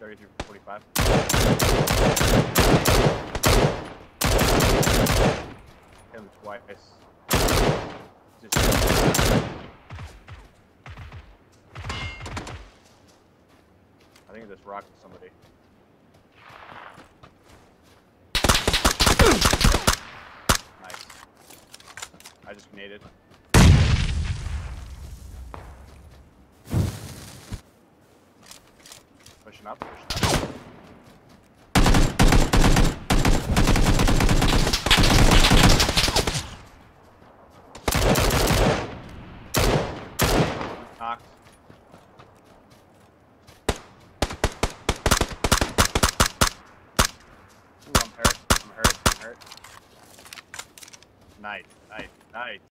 33 for 45. Hit him twice. Just I think I just rocked somebody. Nice. I just naded. Pushing up, pushing up. Knocked. Ooh, I'm hurt. I'm hurt. I'm hurt. Nice, nice, nice.